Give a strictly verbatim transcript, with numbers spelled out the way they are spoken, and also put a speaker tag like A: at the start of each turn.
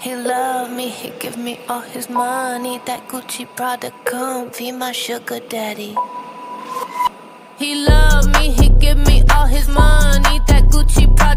A: He love me, he give me all his money. That Gucci Prada comfy, my sugar daddy. He love me, he give me all his money. That Gucci Prada